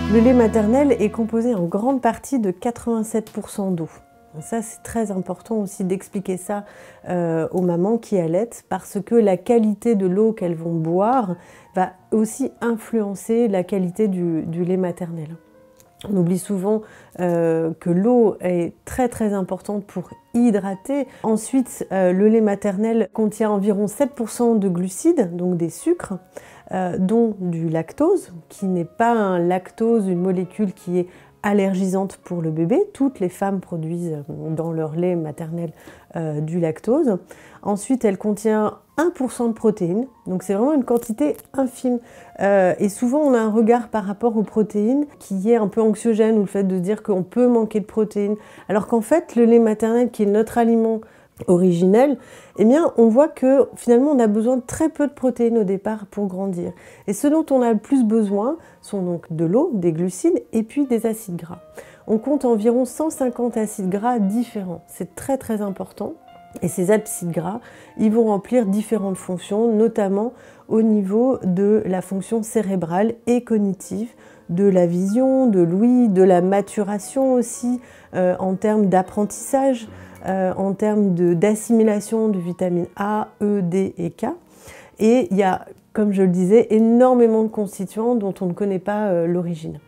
Le lait maternel est composé en grande partie de 87% d'eau. Ça, c'est très important aussi d'expliquer ça aux mamans qui allaitent, parce que la qualité de l'eau qu'elles vont boire va aussi influencer la qualité du lait maternel. On oublie souvent que l'eau est très importante pour hydrater. Ensuite, le lait maternel contient environ 7% de glucides, donc des sucres, dont du lactose, qui n'est pas un lactose, une molécule qui est allergisante pour le bébé. Toutes les femmes produisent dans leur lait maternel du lactose. Ensuite, elle contient 1% de protéines, donc c'est vraiment une quantité infime. Et souvent, on a un regard par rapport aux protéines qui est un peu anxiogène, ou le fait de dire qu'on peut manquer de protéines, alors qu'en fait, le lait maternel, qui est notre aliment originel, eh bien, on voit que finalement, on a besoin de très peu de protéines au départ pour grandir. Et ce dont on a le plus besoin sont donc de l'eau, des glucides et puis des acides gras. On compte environ 150 acides gras différents. C'est très important. Et ces acides gras, ils vont remplir différentes fonctions, notamment au niveau de la fonction cérébrale et cognitive, de la vision, de l'ouïe, de la maturation aussi, en termes d'apprentissage, en termes d'assimilation de vitamines A, E, D et K. Et il y a, comme je le disais, énormément de constituants dont on ne connaît pas l'origine.